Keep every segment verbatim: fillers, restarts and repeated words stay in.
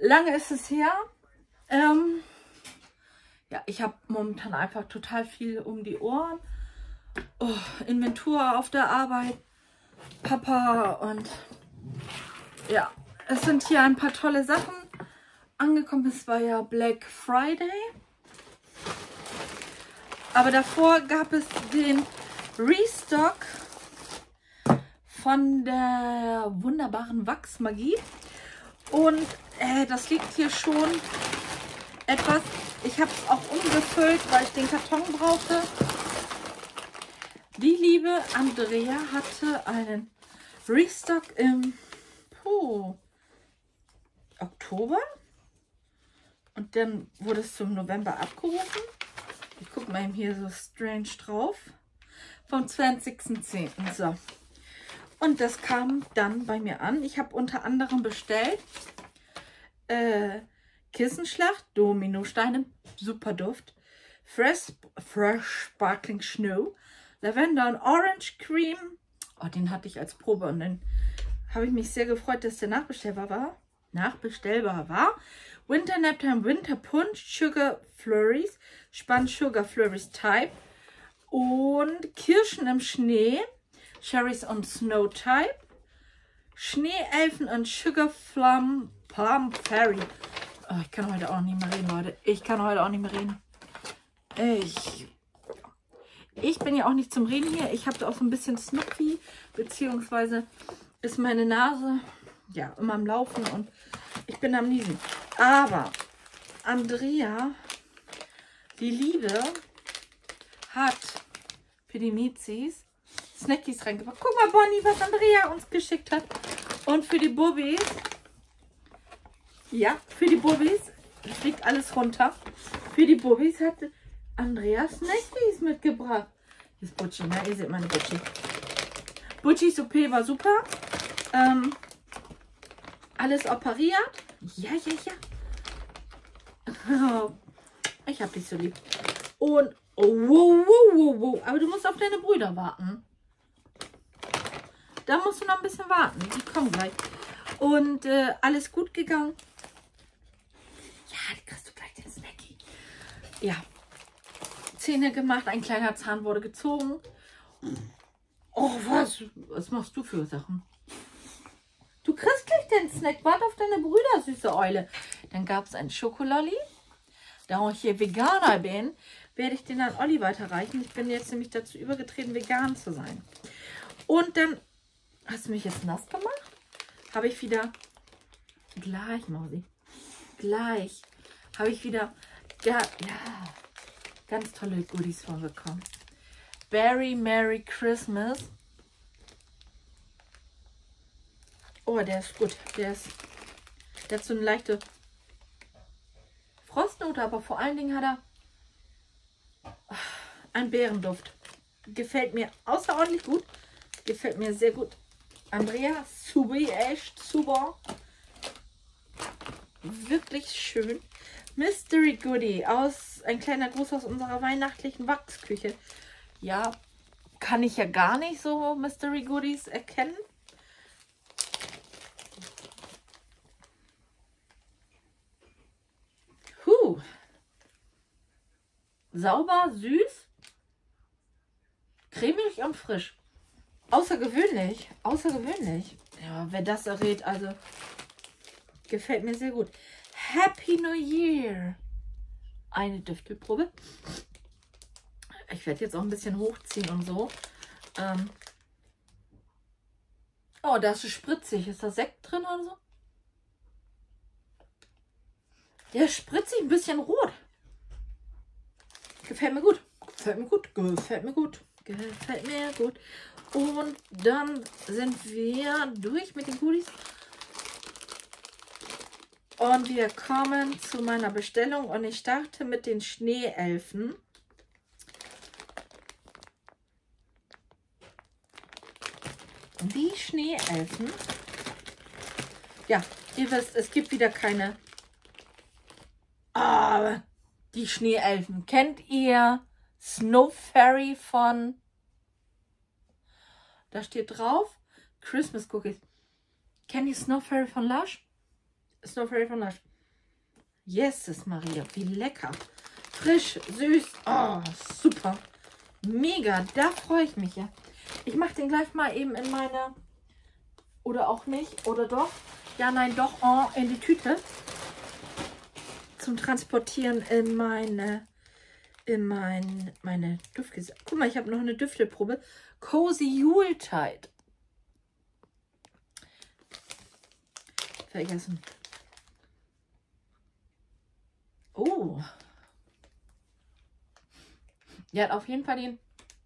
lange ist es her. Ähm, ja, ich habe momentan einfach total viel um die Ohren. Oh, Inventur auf der Arbeit, Papa und ja, es sind hier ein paar tolle Sachen angekommen. Es war ja Black Friday. Aber davor gab es den Restock von der wunderbaren Wachsmagie. Und äh, das liegt hier schon etwas. Ich habe es auch umgefüllt, weil ich den Karton brauchte. Die liebe Andrea hatte einen Restock im puh, Oktober. Und dann wurde es zum November abgerufen. Ich gucke mal eben hier so strange drauf. Vom zwanzigsten zehnten So. Und das kam dann bei mir an. Ich habe unter anderem bestellt äh, Kissenschlacht, Dominosteine, super Duft, Fresh, Fresh Sparkling Snow, Lavender und Orange Cream. Oh, den hatte ich als Probe und dann habe ich mich sehr gefreut, dass der nachbestellbar war. Nachbestellbar war. Winter Naptime Winter Punch, Sugar Flurries, Spann Sugar Flurries Type und Kirschen im Schnee, Cherries und Snow Type, Schneeelfen und Sugar Plum, Plum Fairy. Oh, ich kann heute auch nicht mehr reden, Leute. Ich kann heute auch nicht mehr reden. Ich, ich bin ja auch nicht zum Reden hier. Ich habe auch so ein bisschen Snuppi, beziehungsweise ist meine Nase ja immer am Laufen und ich bin am Niesen. Aber Andrea, die Liebe, hat für die Mizis Snackies reingepackt. Guck mal, Bonnie, was Andrea uns geschickt hat. Und für die Bubbis, ja, für die Bubbis, fliegt alles runter. Für die Bubbis hat Andrea Snackies mitgebracht. Hier ist Butchi, ne? Ihr seht meine Butchi. Butchis O P war super. Ähm, alles operiert. Ja, ja, ja. Ich hab dich so lieb. Und oh, wow, wow, wow, wow. Aber du musst auf deine Brüder warten. Da musst du noch ein bisschen warten. Die kommen gleich. Und äh, alles gut gegangen. Ja, die kriegst du gleich den Snacky. Ja. Zähne gemacht. Ein kleiner Zahn wurde gezogen. Oh, was? Was machst du für Sachen? Du kriegst gleich den Snack. Warte auf deine Brüder, süße Eule. Dann gab es einen Schokololli. Da ich hier Veganer bin, werde ich den an Olli weiterreichen. Ich bin jetzt nämlich dazu übergetreten, vegan zu sein. Und dann, hast du mich jetzt nass gemacht? Habe ich wieder, gleich, Mausi, gleich, habe ich wieder, ja, ja, ganz tolle Goodies vorbekommen. Berry Merry Christmas. Oh, der ist gut. Der ist, der hat so eine leichte Frostnote, aber vor allen Dingen hat er einen Beerenduft. Gefällt mir außerordentlich gut. Gefällt mir sehr gut. Andrea, super, echt super. Wirklich schön. Mystery Goodie aus, ein kleiner Gruß aus unserer weihnachtlichen Wachsküche. Ja, kann ich ja gar nicht so Mystery Goodies erkennen. Huh. Sauber, süß, cremig und frisch. Außergewöhnlich, außergewöhnlich. Ja, wer das errät, also gefällt mir sehr gut. Happy New Year. Eine Düftelprobe. Ich werde jetzt auch ein bisschen hochziehen und so. Ähm oh, das ist spritzig. Ist da Sekt drin oder so? Der ist spritzig, ein bisschen rot. Gefällt mir gut. Gefällt mir gut. Gefällt mir gut. Gefällt mir gut. Und dann sind wir durch mit den Goodies. Und wir kommen zu meiner Bestellung. Und ich starte mit den Schneeelfen. Die Schneeelfen. Ja, ihr wisst, es gibt wieder keine... Ah, die Schneeelfen. Kennt ihr Snow Fairy von... Da steht drauf, Christmas Cookies. Kennt ihr Snow Fairy von Lush? Snow Fairy von Lush. Jesus Maria, wie lecker. Frisch, süß. Oh, super. Mega, da freue ich mich ja. Ich mache den gleich mal eben in meine... Oder auch nicht. Oder doch. Ja, nein, doch. Oh, in die Tüte. Zum Transportieren in meine... In mein, meine Duftgesicht. Guck mal, ich habe noch eine Düfteprobe. Cozy Yuletide. Vergessen. Oh. Die hat auf jeden Fall den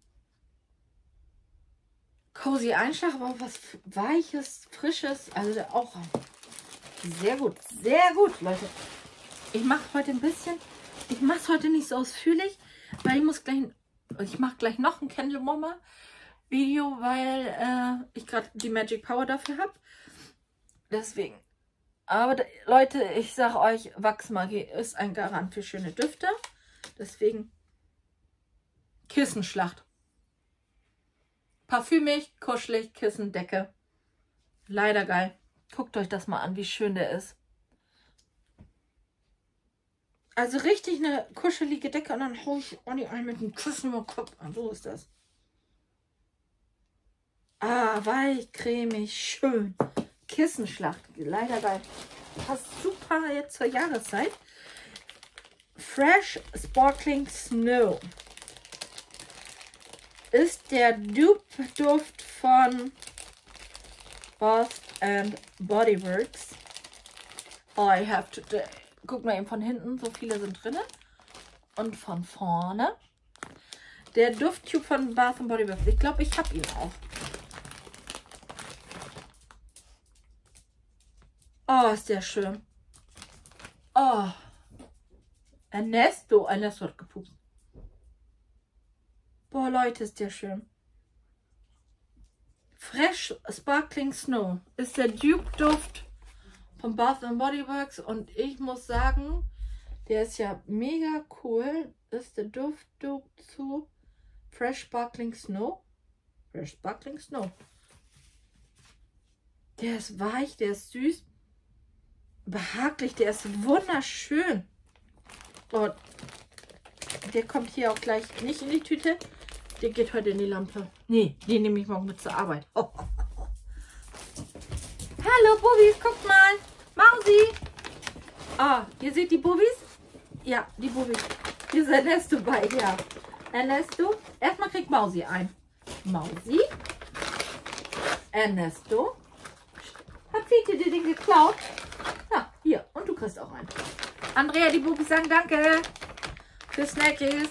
Cozy Einschlag, aber auch was Weiches, Frisches. Also auch sehr gut. Sehr gut, Leute. Ich mache heute ein bisschen... Ich mache es heute nicht so ausführlich, weil ich muss gleich... Ich mache gleich noch ein Candle Warmer Video, weil äh, ich gerade die Magic Power dafür habe. Deswegen. Aber Leute, ich sage euch, Wachsmagie ist ein Garant für schöne Düfte. Deswegen Kissenschlacht. Parfümig, kuschelig, Kissendecke. Leider geil. Guckt euch das mal an, wie schön der ist. Also richtig eine kuschelige Decke und dann hau ich Olli ein mit dem Kissen im Kopf an. So ist das. Ah, weich, cremig, schön. Kissenschlacht. Leider geil. Passt super jetzt zur Jahreszeit. Fresh Sparkling Snow. Ist der Dupe-Duft von Bath and Body Works. I have to... Guck mal eben von hinten, so viele sind drin. Und von vorne. Der Dufttube von Bath and Body Works. Ich glaube, ich habe ihn auch. Oh, ist der schön. Oh. Ernesto. Ernesto hat gepupst. Boah, Leute, ist der schön. Fresh Sparkling Snow ist der Dupe-Duft von Bath and Body Works und ich muss sagen, der ist ja mega cool. Das ist der Duft-Dupe zu Fresh Sparkling Snow. Fresh Sparkling Snow. Der ist weich, der ist süß, behaglich, der ist wunderschön. Und der kommt hier auch gleich nicht in die Tüte. Der geht heute in die Lampe. Nee, den nehme ich morgen mit zur Arbeit. Oh. Hallo Bubis, guckt mal. Mausi. Ah, ihr seht die Bubis? Ja, die Bubis. Hier ist Ernesto bei, ja. Ernesto. Erstmal kriegt Mausi ein. Mausi. Ernesto. Hat Fiete dir den geklaut? Ja, hier. Und du kriegst auch einen. Andrea, die Bubis sagen danke. Für Snackies.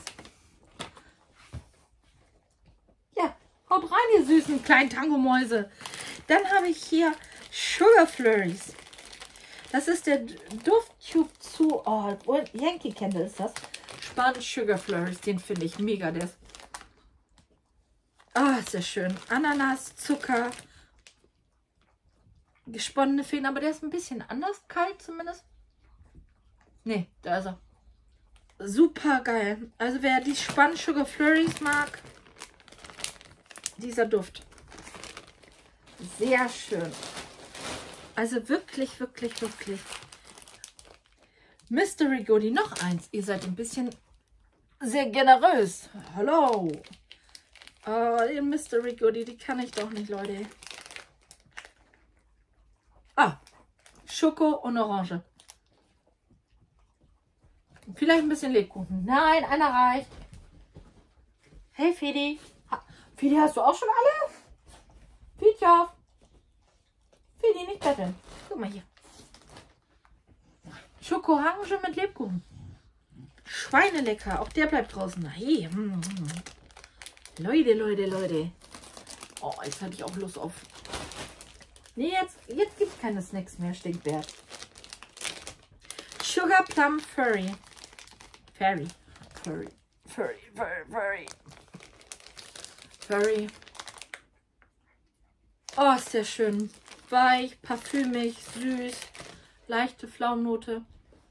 Ja, haut rein, ihr süßen kleinen Tango-Mäuse. Dann habe ich hier Sugar Flurries. Das ist der Dufttube zu, oh, Yankee Candle ist das. Spanisch Sugar Flurries, den finde ich mega. Der ist, oh, ist sehr schön. Ananas, Zucker, gesponnene Fäden, aber der ist ein bisschen anders kalt zumindest. Ne, da ist er. Super geil. Also wer die Spanisch Sugar Flurries mag, dieser Duft. Sehr schön. Also wirklich, wirklich, wirklich. Mystery Goodie, noch eins. Ihr seid ein bisschen sehr generös. Hallo. Oh, den Mystery Goodie, die kann ich doch nicht, Leute. Ah, Schoko und Orange. Vielleicht ein bisschen Lebkuchen. Nein, einer reicht. Hey, Fedi. Fedi, hast du auch schon alle? Fietjof. Fedi, nicht betteln. Guck mal hier. Schoko-Orange mit Lebkuchen. Schweinelecker. Auch der bleibt draußen. Hey. Hm, hm. Leute, Leute, Leute. Oh, jetzt hatte ich auch Lust auf... Nee, jetzt, jetzt gibt es keine Snacks mehr. Stinkwert. Sugar Plum Furry. Furry. Furry. Furry. Furry. Furry. Furry. Oh, ist sehr schön. Weich, parfümig, süß. Leichte Pflaumennote.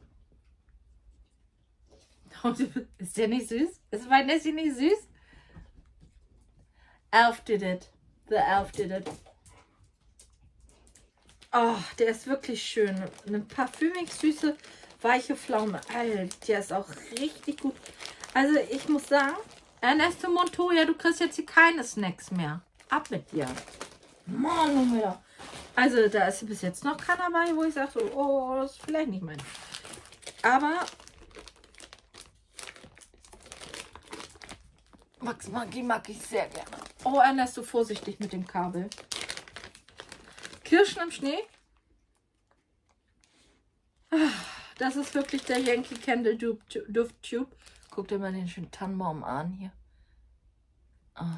Ist der nicht süß? Ist mein Nessie nicht süß? Elf did it. The Elf did it. Oh, der ist wirklich schön. Eine parfümig süße weiche Pflaume. Alter, der ist auch richtig gut. Also ich muss sagen, Ernesto Montoya, du kriegst jetzt hier keine Snacks mehr. Ab mit dir. Mann, oh also da ist bis jetzt noch keiner dabei, wo ich sage, so, oh, das ist vielleicht nicht mein. Aber Max Maggi mag ich sehr gerne. Oh, Ernesto, vorsichtig mit dem Kabel. Kirschen im Schnee. Das ist wirklich der Yankee Candle Duft Tube. Guck dir mal den schönen Tannenbaum an hier. Ah.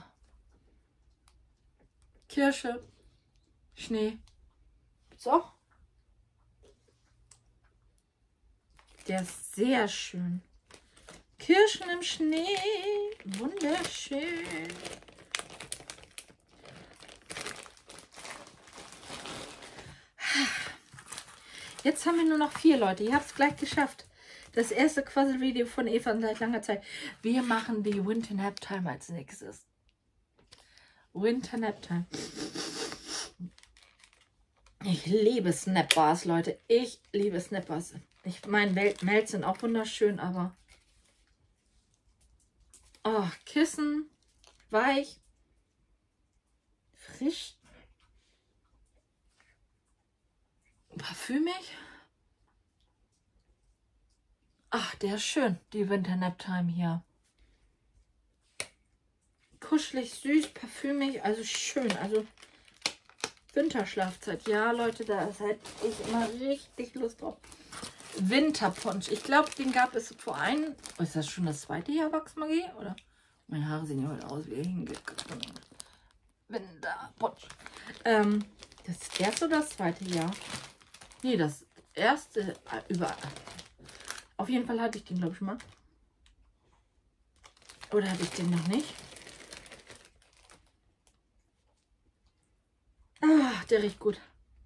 Kirsche, Schnee. So. Der ist sehr schön. Kirschen im Schnee. Wunderschön. Jetzt haben wir nur noch vier Leute. Ihr habt es gleich geschafft. Das erste Quasselvideo von Eva seit langer Zeit. Wir machen die Winter Nap Time als nächstes. Winter Nap Time. Ich liebe Snap-Bars, Leute. Ich liebe Snap-Bars. Ich meine, Melts sind auch wunderschön, aber... Oh, Kissen. Weich. Frisch. Parfümig. Ach, der ist schön. Die Winter Nap Time hier. Kuschelig, süß, parfümig. Also schön. Also... Winterschlafzeit. Ja, Leute, da ist halt ich immer richtig Lust drauf. Winterpunsch. Ich glaube, den gab es vor einem... Oh, ist das schon das zweite Jahr Wachsmagie? Oder? Meine Haare sehen ja heute aus wie hingekriegt. Winterpunsch. Ähm, das erste oder das zweite Jahr? Nee, das erste äh, über... Auf jeden Fall hatte ich den, glaube ich, mal. Oder hatte ich den noch nicht? Ah, der riecht gut.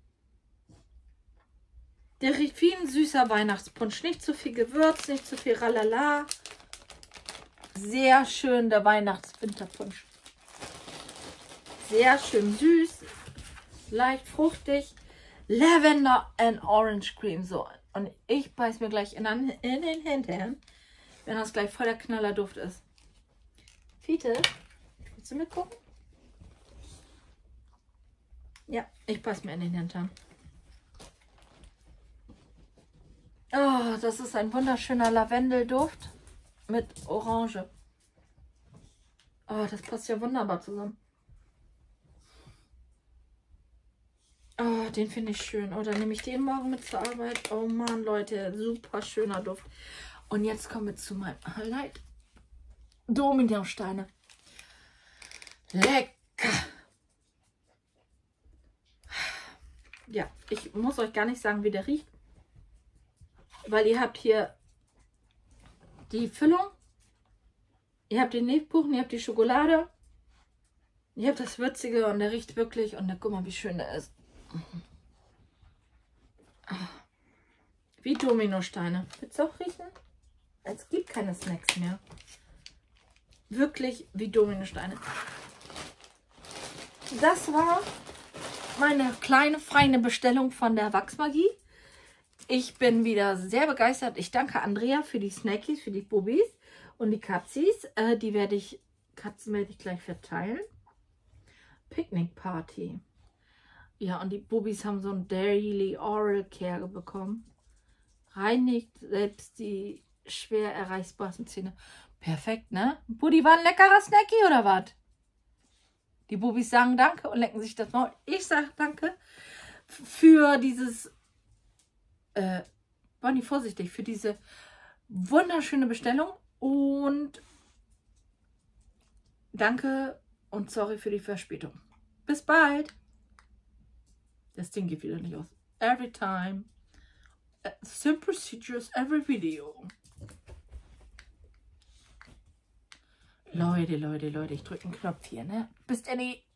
Der riecht wie ein süßer Weihnachtspunsch. Nicht zu viel Gewürz, nicht zu viel Ralala. Sehr schön, der Weihnachts-Winterpunsch. Sehr schön süß. Leicht fruchtig. Lavender and Orange Cream. So, und ich beiß mir gleich in, an, in den Hintern, wenn das gleich voll der Knallerduft ist. Fiete, willst du mitgucken? Ja, ich passe mir in den Hintern. Oh, das ist ein wunderschöner Lavendelduft mit Orange. Oh, das passt ja wunderbar zusammen. Oh, den finde ich schön. Oder nehme ich den morgen mit zur Arbeit? Oh Mann, Leute, super schöner Duft. Und jetzt kommen wir zu meinem Highlight. Dominosteine. Lecker. Ja, ich muss euch gar nicht sagen, wie der riecht. Weil ihr habt hier die Füllung. Ihr habt den Lebkuchen, ihr habt die Schokolade. Ihr habt das Würzige und der riecht wirklich. Und dann, guck mal, wie schön der ist. Wie Dominosteine. Willst du auch riechen? Es gibt keine Snacks mehr. Wirklich wie Dominosteine. Das war meine kleine feine Bestellung von der Wachsmagie. Ich bin wieder sehr begeistert. Ich danke Andrea für die Snackies, für die Bubis und die Katzis. Äh, die werde ich, Katzen werde ich gleich verteilen. Picknick Party. Ja, und die Bubis haben so ein Daily Oral Care bekommen. Reinigt selbst die schwer erreichbaren Zähne. Perfekt, ne? Buddy, war ein leckerer Snacky oder was? Die Bubis sagen Danke und lecken sich das Maul. Ich sage Danke für dieses, äh, Bonnie, vorsichtig, für diese wunderschöne Bestellung und danke und sorry für die Verspätung. Bis bald. Das Ding geht wieder nicht aus. Every time. Uh, same procedures every video. Leute, Leute, Leute, ich drücke einen Knopf hier, ne? Bis dann.